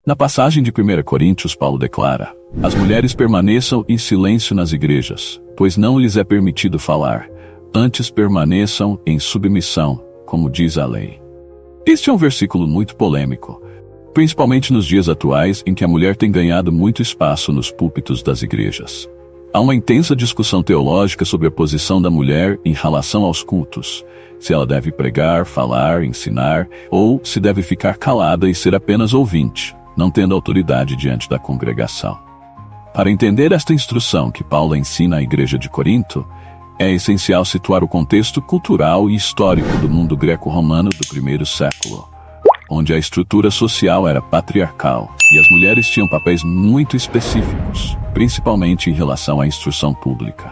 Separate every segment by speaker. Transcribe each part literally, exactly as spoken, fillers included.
Speaker 1: Na passagem de primeira Coríntios, Paulo declara: as mulheres permaneçam em silêncio nas igrejas, pois não lhes é permitido falar, antes permaneçam em submissão, como diz a lei. Este é um versículo muito polêmico, principalmente nos dias atuais em que a mulher tem ganhado muito espaço nos púlpitos das igrejas. Há uma intensa discussão teológica sobre a posição da mulher em relação aos cultos, se ela deve pregar, falar, ensinar, ou se deve ficar calada e ser apenas ouvinte, não tendo autoridade diante da congregação. Para entender esta instrução que Paulo ensina à igreja de Corinto, é essencial situar o contexto cultural e histórico do mundo greco-romano do primeiro século, onde a estrutura social era patriarcal e as mulheres tinham papéis muito específicos, principalmente em relação à instrução pública.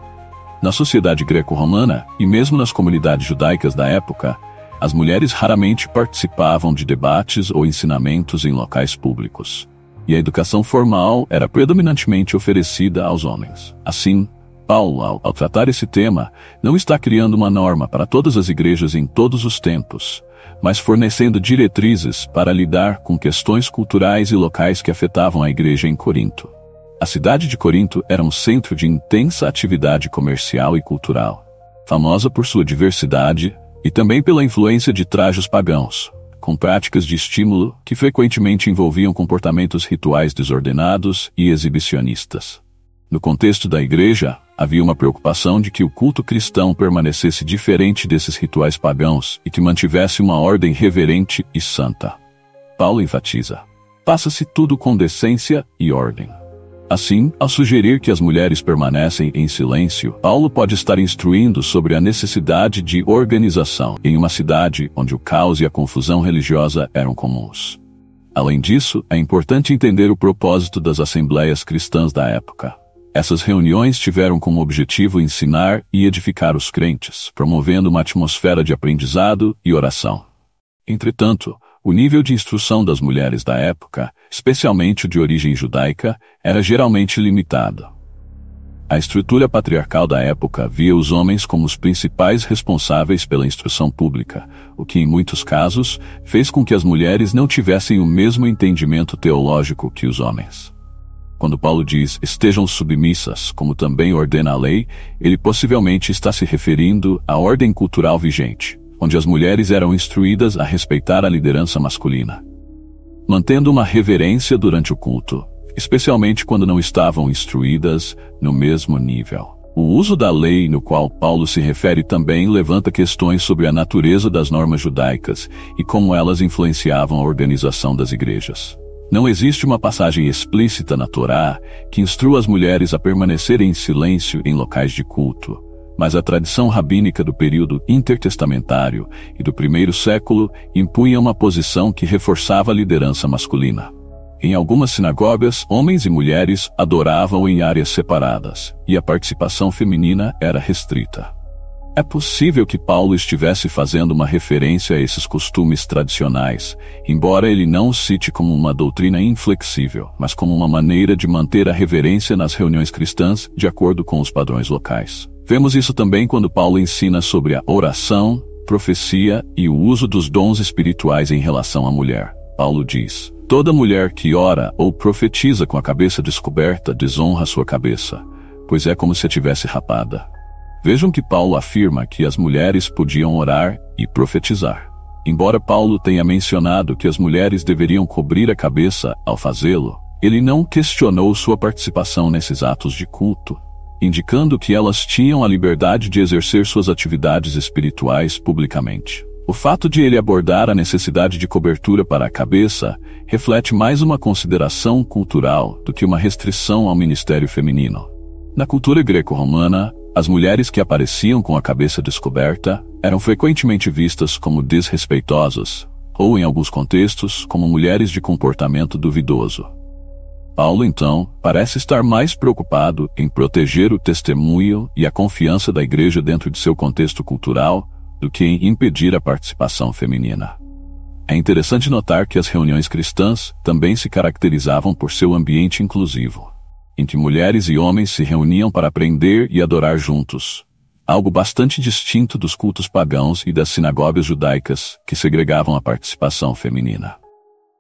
Speaker 1: Na sociedade greco-romana, e mesmo nas comunidades judaicas da época, as mulheres raramente participavam de debates ou ensinamentos em locais públicos, e a educação formal era predominantemente oferecida aos homens. Assim, Paulo, ao, ao tratar esse tema, não está criando uma norma para todas as igrejas em todos os tempos, mas fornecendo diretrizes para lidar com questões culturais e locais que afetavam a igreja em Corinto. A cidade de Corinto era um centro de intensa atividade comercial e cultural, famosa por sua diversidade e também pela influência de trajos pagãos, com práticas de estímulo que frequentemente envolviam comportamentos rituais desordenados e exibicionistas. No contexto da igreja, havia uma preocupação de que o culto cristão permanecesse diferente desses rituais pagãos e que mantivesse uma ordem reverente e santa. Paulo enfatiza: faça-se tudo com decência e ordem. Assim, ao sugerir que as mulheres permanecem em silêncio, Paulo pode estar instruindo sobre a necessidade de organização em uma cidade onde o caos e a confusão religiosa eram comuns. Além disso, é importante entender o propósito das assembleias cristãs da época. Essas reuniões tiveram como objetivo ensinar e edificar os crentes, promovendo uma atmosfera de aprendizado e oração. Entretanto, o nível de instrução das mulheres da época, especialmente o de origem judaica, era geralmente limitado. A estrutura patriarcal da época via os homens como os principais responsáveis pela instrução pública, o que em muitos casos fez com que as mulheres não tivessem o mesmo entendimento teológico que os homens. Quando Paulo diz estejam submissas, como também ordena a lei, ele possivelmente está se referindo à ordem cultural vigente, onde as mulheres eram instruídas a respeitar a liderança masculina, mantendo uma reverência durante o culto, especialmente quando não estavam instruídas no mesmo nível. O uso da lei no qual Paulo se refere também levanta questões sobre a natureza das normas judaicas e como elas influenciavam a organização das igrejas. Não existe uma passagem explícita na Torá que instrua as mulheres a permanecerem em silêncio em locais de culto, mas a tradição rabínica do período intertestamentário e do primeiro século impunha uma posição que reforçava a liderança masculina. Em algumas sinagogas, homens e mulheres adoravam em áreas separadas, e a participação feminina era restrita. É possível que Paulo estivesse fazendo uma referência a esses costumes tradicionais, embora ele não o cite como uma doutrina inflexível, mas como uma maneira de manter a reverência nas reuniões cristãs de acordo com os padrões locais. Vemos isso também quando Paulo ensina sobre a oração, profecia e o uso dos dons espirituais em relação à mulher. Paulo diz: toda mulher que ora ou profetiza com a cabeça descoberta desonra sua cabeça, pois é como se a tivesse rapada. Vejam que Paulo afirma que as mulheres podiam orar e profetizar. Embora Paulo tenha mencionado que as mulheres deveriam cobrir a cabeça ao fazê-lo, ele não questionou sua participação nesses atos de culto, indicando que elas tinham a liberdade de exercer suas atividades espirituais publicamente. O fato de ele abordar a necessidade de cobertura para a cabeça reflete mais uma consideração cultural do que uma restrição ao ministério feminino. Na cultura greco-romana, as mulheres que apareciam com a cabeça descoberta eram frequentemente vistas como desrespeitosas, ou em alguns contextos, como mulheres de comportamento duvidoso. Paulo, então, parece estar mais preocupado em proteger o testemunho e a confiança da igreja dentro de seu contexto cultural do que em impedir a participação feminina. É interessante notar que as reuniões cristãs também se caracterizavam por seu ambiente inclusivo, em que mulheres e homens se reuniam para aprender e adorar juntos, algo bastante distinto dos cultos pagãos e das sinagogas judaicas que segregavam a participação feminina.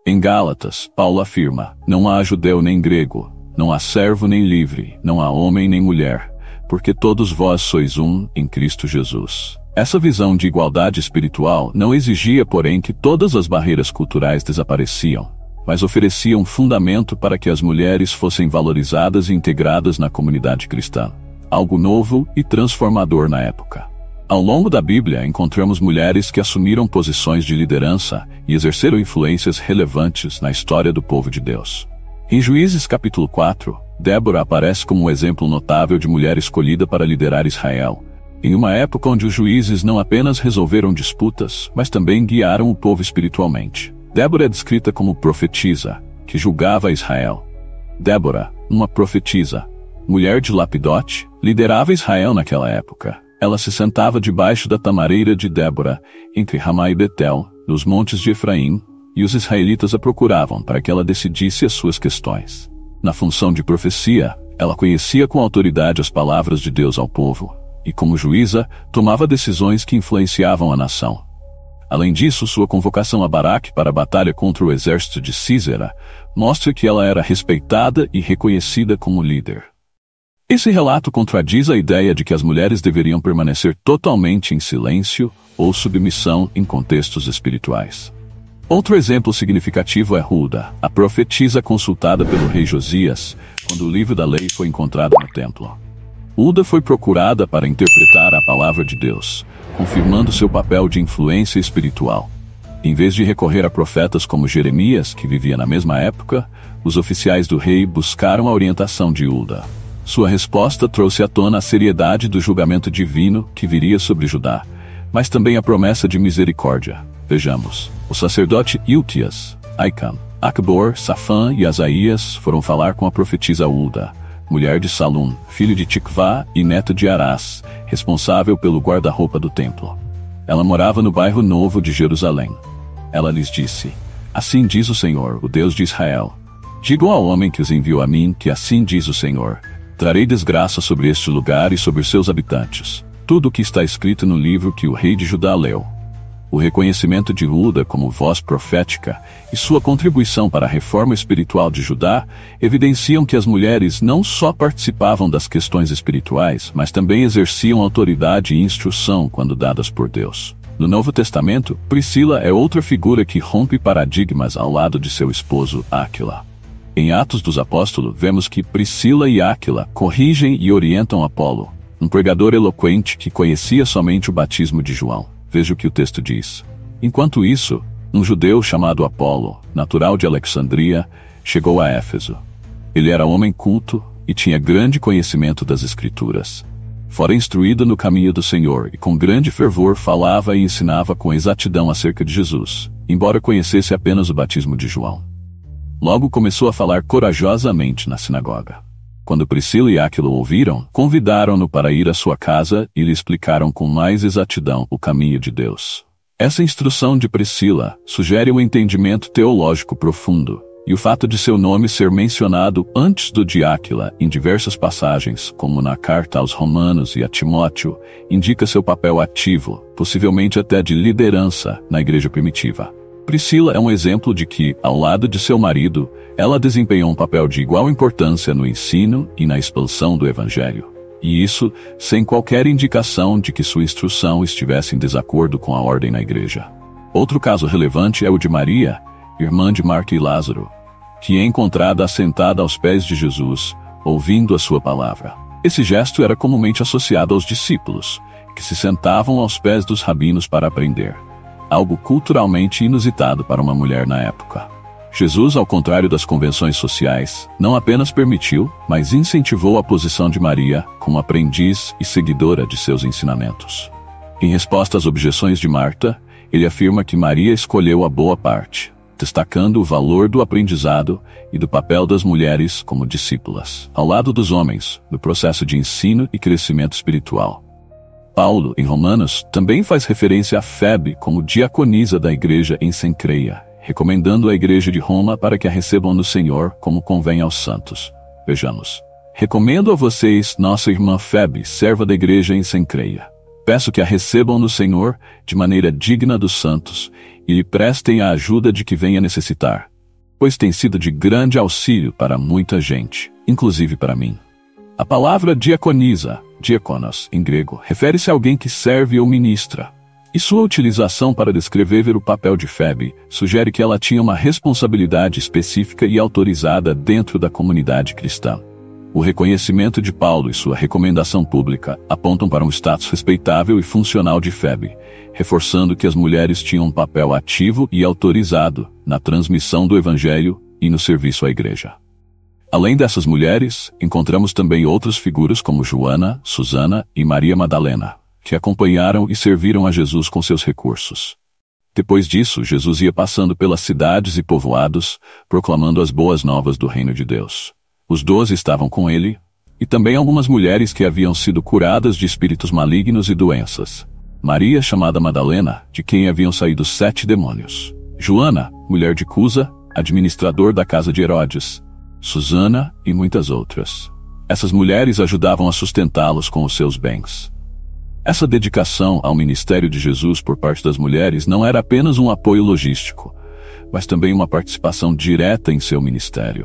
Speaker 1: Em Gálatas, Paulo afirma: não há judeu nem grego, não há servo nem livre, não há homem nem mulher, porque todos vós sois um em Cristo Jesus. Essa visão de igualdade espiritual não exigia, porém, que todas as barreiras culturais desapareciam, mas oferecia um fundamento para que as mulheres fossem valorizadas e integradas na comunidade cristã. Algo novo e transformador na época. Ao longo da Bíblia, encontramos mulheres que assumiram posições de liderança e exerceram influências relevantes na história do povo de Deus. Em Juízes capítulo quatro, Débora aparece como um exemplo notável de mulher escolhida para liderar Israel, em uma época onde os juízes não apenas resolveram disputas, mas também guiaram o povo espiritualmente. Débora é descrita como profetisa, que julgava Israel. Débora, uma profetisa, mulher de Lapidote, liderava Israel naquela época. Ela se sentava debaixo da tamareira de Débora, entre Ramá e Betel, nos montes de Efraim, e os israelitas a procuravam para que ela decidisse as suas questões. Na função de profecia, ela conhecia com autoridade as palavras de Deus ao povo, e como juíza, tomava decisões que influenciavam a nação. Além disso, sua convocação a Baraque para a batalha contra o exército de Sísera mostra que ela era respeitada e reconhecida como líder. Esse relato contradiz a ideia de que as mulheres deveriam permanecer totalmente em silêncio ou submissão em contextos espirituais. Outro exemplo significativo é Hulda, a profetisa consultada pelo rei Josias, quando o livro da lei foi encontrado no templo. Hulda foi procurada para interpretar a palavra de Deus, confirmando seu papel de influência espiritual. Em vez de recorrer a profetas como Jeremias, que vivia na mesma época, os oficiais do rei buscaram a orientação de Hulda. Sua resposta trouxe à tona a seriedade do julgamento divino que viria sobre Judá, mas também a promessa de misericórdia. Vejamos, o sacerdote Iltias, Aicam, Acbor, Safã e Asaías foram falar com a profetisa Hulda, mulher de Salum, filho de Tikvá e neto de Arás, responsável pelo guarda-roupa do templo. Ela morava no bairro Novo de Jerusalém. Ela lhes disse: assim diz o Senhor, o Deus de Israel. Digam ao homem que os enviou a mim que assim diz o Senhor: trarei desgraça sobre este lugar e sobre seus habitantes. Tudo o que está escrito no livro que o rei de Judá leu. O reconhecimento de Hulda como voz profética e sua contribuição para a reforma espiritual de Judá evidenciam que as mulheres não só participavam das questões espirituais, mas também exerciam autoridade e instrução quando dadas por Deus. No Novo Testamento, Priscila é outra figura que rompe paradigmas ao lado de seu esposo Áquila. Em Atos dos Apóstolos, vemos que Priscila e Áquila corrigem e orientam Apolo, um pregador eloquente que conhecia somente o batismo de João. Veja o que o texto diz. Enquanto isso, um judeu chamado Apolo, natural de Alexandria, chegou a Éfeso. Ele era homem culto e tinha grande conhecimento das Escrituras. Fora instruído no caminho do Senhor e com grande fervor falava e ensinava com exatidão acerca de Jesus, embora conhecesse apenas o batismo de João. Logo começou a falar corajosamente na sinagoga. Quando Priscila e Áquila o ouviram, convidaram-no para ir à sua casa e lhe explicaram com mais exatidão o caminho de Deus. Essa instrução de Priscila sugere um entendimento teológico profundo, e o fato de seu nome ser mencionado antes do de Áquila em diversas passagens, como na carta aos Romanos e a Timóteo, indica seu papel ativo, possivelmente até de liderança, na igreja primitiva. Priscila é um exemplo de que, ao lado de seu marido, ela desempenhou um papel de igual importância no ensino e na expansão do Evangelho. E isso, sem qualquer indicação de que sua instrução estivesse em desacordo com a ordem na igreja. Outro caso relevante é o de Maria, irmã de Marta e Lázaro, que é encontrada assentada aos pés de Jesus, ouvindo a sua palavra. Esse gesto era comumente associado aos discípulos, que se sentavam aos pés dos rabinos para aprender. Algo culturalmente inusitado para uma mulher na época. Jesus, ao contrário das convenções sociais, não apenas permitiu, mas incentivou a posição de Maria como aprendiz e seguidora de seus ensinamentos. Em resposta às objeções de Marta, ele afirma que Maria escolheu a boa parte, destacando o valor do aprendizado e do papel das mulheres como discípulas, ao lado dos homens, no processo de ensino e crescimento espiritual. Paulo, em Romanos, também faz referência a Febe como diaconisa da igreja em Cencreia, recomendando a igreja de Roma para que a recebam no Senhor como convém aos santos. Vejamos. Recomendo a vocês nossa irmã Febe, serva da igreja em Cencreia. Peço que a recebam no Senhor de maneira digna dos santos e lhe prestem a ajuda de que venha necessitar, pois tem sido de grande auxílio para muita gente, inclusive para mim. A palavra diaconisa, diakonos, em grego, refere-se a alguém que serve ou ministra. E sua utilização para descrever o papel de Febe sugere que ela tinha uma responsabilidade específica e autorizada dentro da comunidade cristã. O reconhecimento de Paulo e sua recomendação pública apontam para um status respeitável e funcional de Febe, reforçando que as mulheres tinham um papel ativo e autorizado na transmissão do Evangelho e no serviço à igreja. Além dessas mulheres, encontramos também outras figuras como Joana, Susana e Maria Madalena, que acompanharam e serviram a Jesus com seus recursos. Depois disso, Jesus ia passando pelas cidades e povoados, proclamando as boas novas do reino de Deus. Os doze estavam com ele, e também algumas mulheres que haviam sido curadas de espíritos malignos e doenças. Maria, chamada Madalena, de quem haviam saído sete demônios. Joana, mulher de Cusa, administrador da casa de Herodes. Susana e muitas outras. Essas mulheres ajudavam a sustentá-los com os seus bens. Essa dedicação ao ministério de Jesus por parte das mulheres não era apenas um apoio logístico, mas também uma participação direta em seu ministério.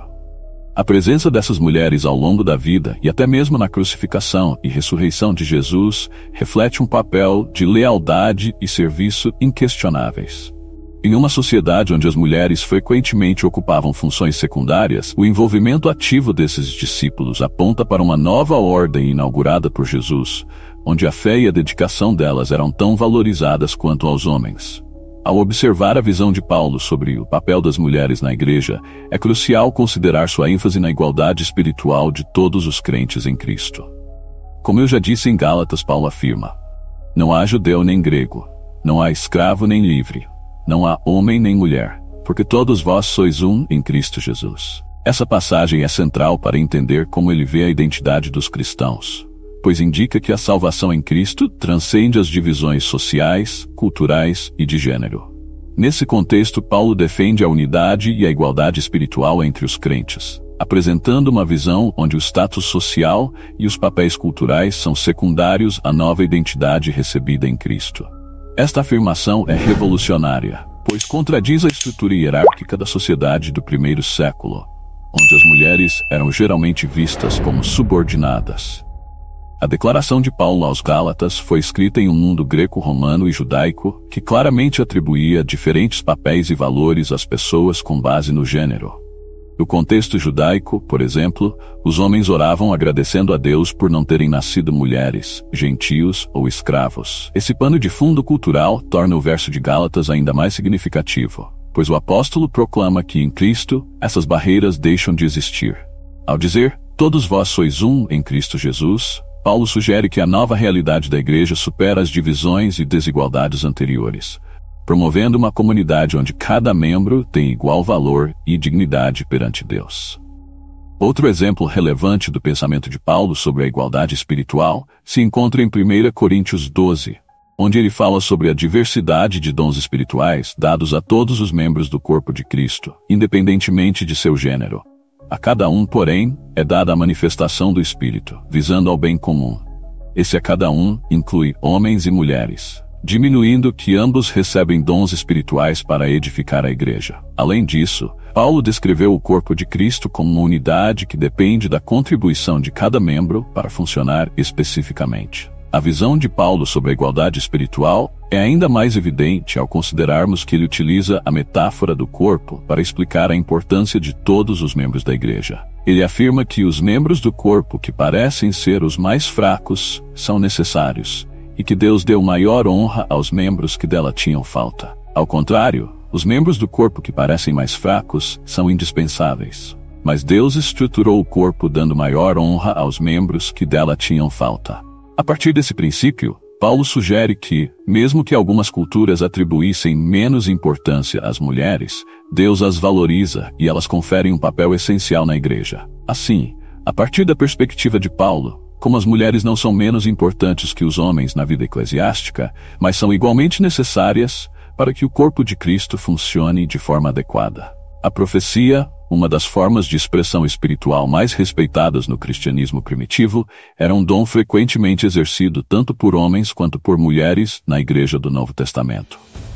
Speaker 1: A presença dessas mulheres ao longo da vida e até mesmo na crucificação e ressurreição de Jesus reflete um papel de lealdade e serviço inquestionáveis. Em uma sociedade onde as mulheres frequentemente ocupavam funções secundárias, o envolvimento ativo desses discípulos aponta para uma nova ordem inaugurada por Jesus, onde a fé e a dedicação delas eram tão valorizadas quanto aos homens. Ao observar a visão de Paulo sobre o papel das mulheres na igreja, é crucial considerar sua ênfase na igualdade espiritual de todos os crentes em Cristo. Como eu já disse em Gálatas, Paulo afirma: não há judeu nem grego, não há escravo nem livre, não há homem nem mulher, porque todos vós sois um em Cristo Jesus. Essa passagem é central para entender como ele vê a identidade dos cristãos, pois indica que a salvação em Cristo transcende as divisões sociais, culturais e de gênero. Nesse contexto, Paulo defende a unidade e a igualdade espiritual entre os crentes, apresentando uma visão onde o status social e os papéis culturais são secundários à nova identidade recebida em Cristo. Esta afirmação é revolucionária, pois contradiz a estrutura hierárquica da sociedade do primeiro século, onde as mulheres eram geralmente vistas como subordinadas. A declaração de Paulo aos Gálatas foi escrita em um mundo greco-romano e judaico que claramente atribuía diferentes papéis e valores às pessoas com base no gênero. No contexto judaico, por exemplo, os homens oravam agradecendo a Deus por não terem nascido mulheres, gentios ou escravos. Esse pano de fundo cultural torna o verso de Gálatas ainda mais significativo, pois o apóstolo proclama que em Cristo essas barreiras deixam de existir. Ao dizer, todos vós sois um em Cristo Jesus, Paulo sugere que a nova realidade da igreja supera as divisões e desigualdades anteriores, promovendo uma comunidade onde cada membro tem igual valor e dignidade perante Deus. Outro exemplo relevante do pensamento de Paulo sobre a igualdade espiritual se encontra em primeira Coríntios doze, onde ele fala sobre a diversidade de dons espirituais dados a todos os membros do corpo de Cristo, independentemente de seu gênero. A cada um, porém, é dada a manifestação do Espírito, visando ao bem comum. Esse a cada um inclui homens e mulheres, diminuindo que ambos recebem dons espirituais para edificar a igreja. Além disso, Paulo descreveu o corpo de Cristo como uma unidade que depende da contribuição de cada membro para funcionar especificamente. A visão de Paulo sobre a igualdade espiritual é ainda mais evidente ao considerarmos que ele utiliza a metáfora do corpo para explicar a importância de todos os membros da igreja. Ele afirma que os membros do corpo que parecem ser os mais fracos são necessários, e que Deus deu maior honra aos membros que dela tinham falta. Ao contrário, os membros do corpo que parecem mais fracos são indispensáveis. Mas Deus estruturou o corpo dando maior honra aos membros que dela tinham falta. A partir desse princípio, Paulo sugere que, mesmo que algumas culturas atribuíssem menos importância às mulheres, Deus as valoriza e elas conferem um papel essencial na igreja. Assim, a partir da perspectiva de Paulo, como as mulheres não são menos importantes que os homens na vida eclesiástica, mas são igualmente necessárias para que o corpo de Cristo funcione de forma adequada. A profecia, uma das formas de expressão espiritual mais respeitadas no cristianismo primitivo, era um dom frequentemente exercido tanto por homens quanto por mulheres na Igreja do Novo Testamento.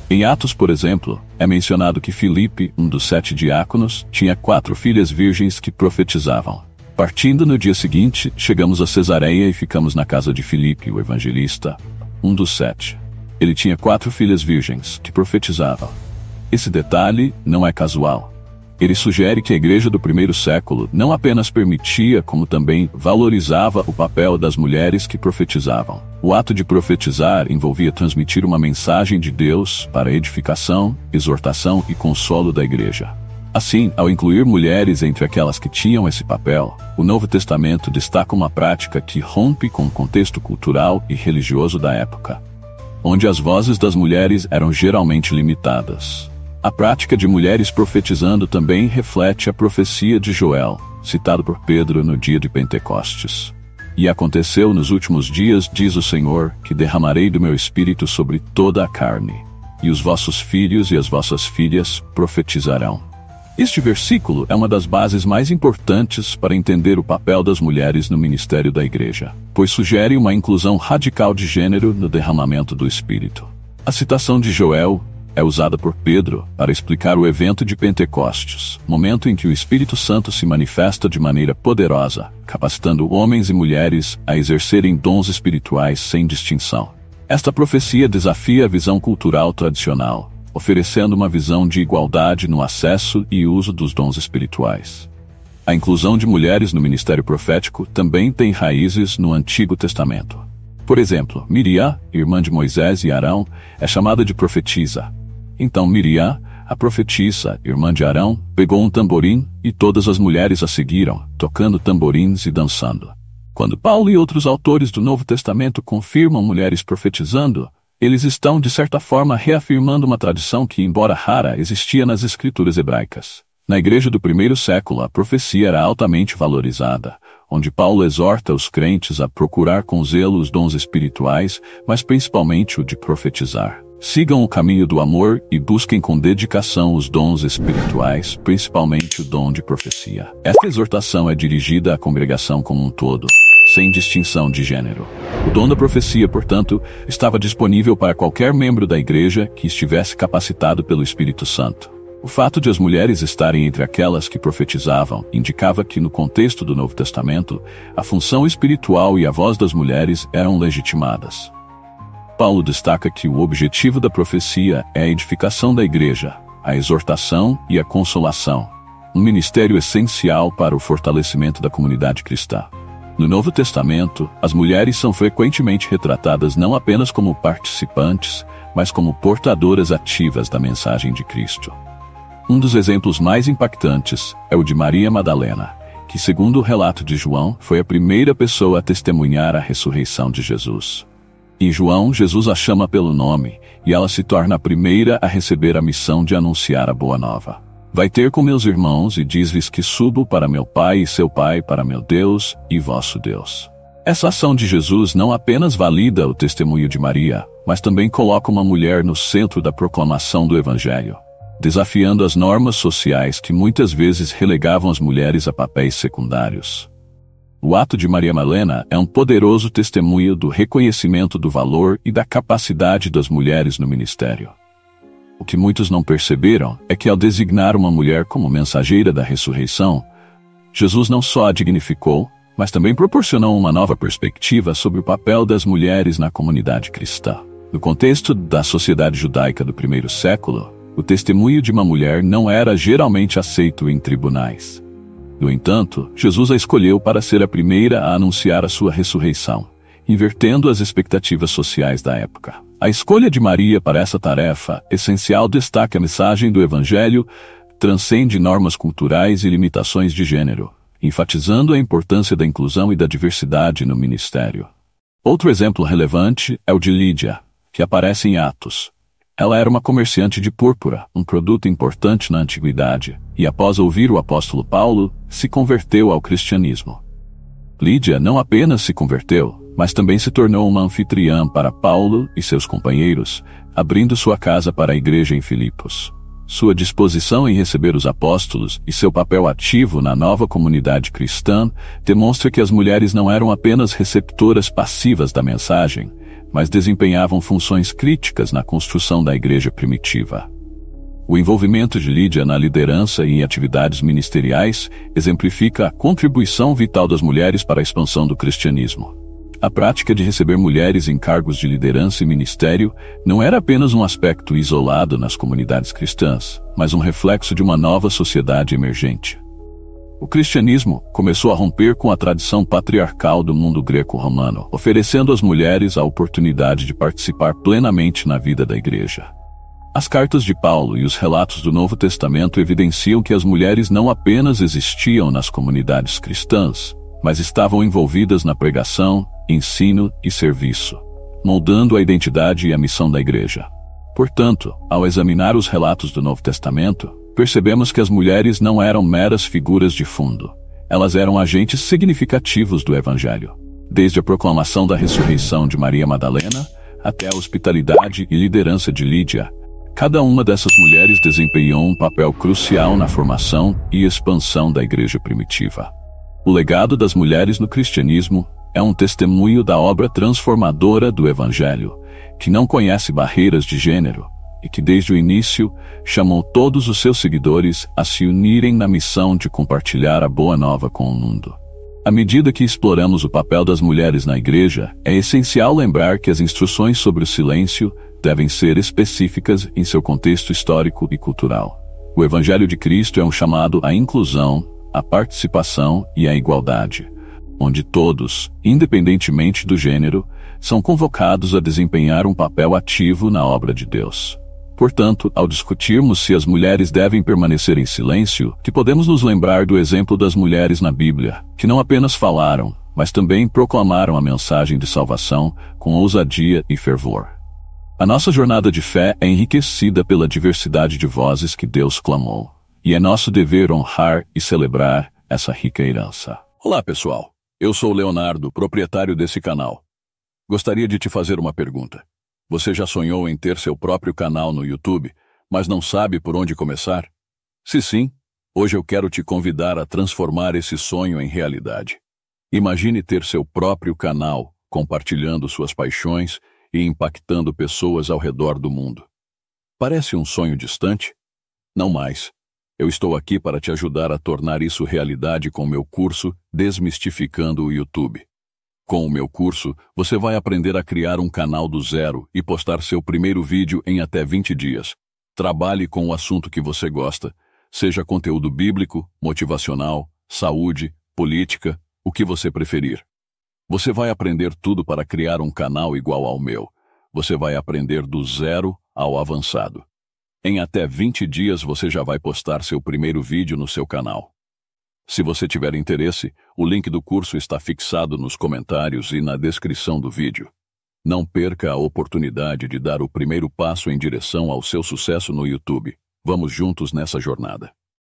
Speaker 1: Em Atos, por exemplo, é mencionado que Filipe, um dos sete diáconos, tinha quatro filhas virgens que profetizavam. Partindo no dia seguinte, chegamos a Cesareia e ficamos na casa de Filipe, o evangelista, um dos sete. Ele tinha quatro filhas virgens que profetizavam. Esse detalhe não é casual. Ele sugere que a igreja do primeiro século não apenas permitia, como também valorizava o papel das mulheres que profetizavam. O ato de profetizar envolvia transmitir uma mensagem de Deus para a edificação, exortação e consolo da igreja. Assim, ao incluir mulheres entre aquelas que tinham esse papel, o Novo Testamento destaca uma prática que rompe com o contexto cultural e religioso da época, onde as vozes das mulheres eram geralmente limitadas. A prática de mulheres profetizando também reflete a profecia de Joel, citado por Pedro no dia de Pentecostes. E aconteceu nos últimos dias, diz o Senhor, que derramarei do meu espírito sobre toda a carne, e os vossos filhos e as vossas filhas profetizarão. Este versículo é uma das bases mais importantes para entender o papel das mulheres no ministério da igreja, pois sugere uma inclusão radical de gênero no derramamento do Espírito. A citação de Joel é usada por Pedro para explicar o evento de Pentecostes, momento em que o Espírito Santo se manifesta de maneira poderosa, capacitando homens e mulheres a exercerem dons espirituais sem distinção. Esta profecia desafia a visão cultural tradicional, oferecendo uma visão de igualdade no acesso e uso dos dons espirituais. A inclusão de mulheres no ministério profético também tem raízes no Antigo Testamento. Por exemplo, Miriam, irmã de Moisés e Arão, é chamada de profetisa. Então Miriam, a profetisa, irmã de Arão, pegou um tamborim e todas as mulheres a seguiram, tocando tamborins e dançando. Quando Paulo e outros autores do Novo Testamento confirmam mulheres profetizando, eles estão, de certa forma, reafirmando uma tradição que, embora rara, existia nas escrituras hebraicas. Na igreja do primeiro século, a profecia era altamente valorizada, onde Paulo exorta os crentes a procurar com zelo os dons espirituais, mas principalmente o de profetizar. Sigam o caminho do amor e busquem com dedicação os dons espirituais, principalmente o dom de profecia. Esta exortação é dirigida à congregação como um todo, sem distinção de gênero. O dom da profecia, portanto, estava disponível para qualquer membro da igreja que estivesse capacitado pelo Espírito Santo. O fato de as mulheres estarem entre aquelas que profetizavam indicava que, no contexto do Novo Testamento, a função espiritual e a voz das mulheres eram legitimadas. Paulo destaca que o objetivo da profecia é a edificação da igreja, a exortação e a consolação, um ministério essencial para o fortalecimento da comunidade cristã. No Novo Testamento, as mulheres são frequentemente retratadas não apenas como participantes, mas como portadoras ativas da mensagem de Cristo. Um dos exemplos mais impactantes é o de Maria Madalena, que, segundo o relato de João, foi a primeira pessoa a testemunhar a ressurreição de Jesus. Em João, Jesus a chama pelo nome, e ela se torna a primeira a receber a missão de anunciar a boa nova. Vai ter com meus irmãos e diz-lhes que subo para meu Pai e seu Pai, para meu Deus e vosso Deus. Essa ação de Jesus não apenas valida o testemunho de Maria, mas também coloca uma mulher no centro da proclamação do Evangelho, desafiando as normas sociais que muitas vezes relegavam as mulheres a papéis secundários. O ato de Maria Madalena é um poderoso testemunho do reconhecimento do valor e da capacidade das mulheres no ministério. O que muitos não perceberam é que, ao designar uma mulher como mensageira da ressurreição, Jesus não só a dignificou, mas também proporcionou uma nova perspectiva sobre o papel das mulheres na comunidade cristã. No contexto da sociedade judaica do primeiro século, o testemunho de uma mulher não era geralmente aceito em tribunais. No entanto, Jesus a escolheu para ser a primeira a anunciar a sua ressurreição, invertendo as expectativas sociais da época. A escolha de Maria para essa tarefa essencial destaca a mensagem do Evangelho, transcende normas culturais e limitações de gênero, enfatizando a importância da inclusão e da diversidade no ministério. Outro exemplo relevante é o de Lídia, que aparece em Atos. Ela era uma comerciante de púrpura, um produto importante na antiguidade, e após ouvir o apóstolo Paulo, se converteu ao cristianismo. Lídia não apenas se converteu, mas também se tornou uma anfitriã para Paulo e seus companheiros, abrindo sua casa para a igreja em Filipos. Sua disposição em receber os apóstolos e seu papel ativo na nova comunidade cristã demonstra que as mulheres não eram apenas receptoras passivas da mensagem, mas desempenhavam funções críticas na construção da igreja primitiva. O envolvimento de Lídia na liderança e em atividades ministeriais exemplifica a contribuição vital das mulheres para a expansão do cristianismo. A prática de receber mulheres em cargos de liderança e ministério não era apenas um aspecto isolado nas comunidades cristãs, mas um reflexo de uma nova sociedade emergente. O cristianismo começou a romper com a tradição patriarcal do mundo greco-romano, oferecendo às mulheres a oportunidade de participar plenamente na vida da igreja. As cartas de Paulo e os relatos do Novo Testamento evidenciam que as mulheres não apenas existiam nas comunidades cristãs, mas estavam envolvidas na pregação, ensino e serviço, moldando a identidade e a missão da igreja. Portanto, ao examinar os relatos do Novo Testamento, percebemos que as mulheres não eram meras figuras de fundo. Elas eram agentes significativos do Evangelho, desde a proclamação da ressurreição de Maria Madalena até a hospitalidade e liderança de Lídia. Cada uma dessas mulheres desempenhou um papel crucial na formação e expansão da igreja primitiva. O legado das mulheres no cristianismo é um testemunho da obra transformadora do Evangelho, que não conhece barreiras de gênero e que desde o início chamou todos os seus seguidores a se unirem na missão de compartilhar a boa nova com o mundo. À medida que exploramos o papel das mulheres na igreja, é essencial lembrar que as instruções sobre o silêncio devem ser específicas em seu contexto histórico e cultural. O Evangelho de Cristo é um chamado à inclusão, à participação e à igualdade, onde todos, independentemente do gênero, são convocados a desempenhar um papel ativo na obra de Deus. Portanto, ao discutirmos se as mulheres devem permanecer em silêncio, que podemos nos lembrar do exemplo das mulheres na Bíblia, que não apenas falaram, mas também proclamaram a mensagem de salvação com ousadia e fervor. A nossa jornada de fé é enriquecida pela diversidade de vozes que Deus clamou, e é nosso dever honrar e celebrar essa rica herança. Olá, pessoal. Eu sou Leonardo, proprietário desse canal. Gostaria de te fazer uma pergunta. Você já sonhou em ter seu próprio canal no YouTube, mas não sabe por onde começar? Se sim, hoje eu quero te convidar a transformar esse sonho em realidade. Imagine ter seu próprio canal, compartilhando suas paixões e impactando pessoas ao redor do mundo. Parece um sonho distante? Não mais. Eu estou aqui para te ajudar a tornar isso realidade com meu curso Desmistificando o YouTube. Com o meu curso, você vai aprender a criar um canal do zero e postar seu primeiro vídeo em até vinte dias. Trabalhe com o assunto que você gosta, seja conteúdo bíblico, motivacional, saúde, política, o que você preferir. Você vai aprender tudo para criar um canal igual ao meu. Você vai aprender do zero ao avançado. Em até vinte dias você já vai postar seu primeiro vídeo no seu canal. Se você tiver interesse, o link do curso está fixado nos comentários e na descrição do vídeo. Não perca a oportunidade de dar o primeiro passo em direção ao seu sucesso no YouTube. Vamos juntos nessa jornada.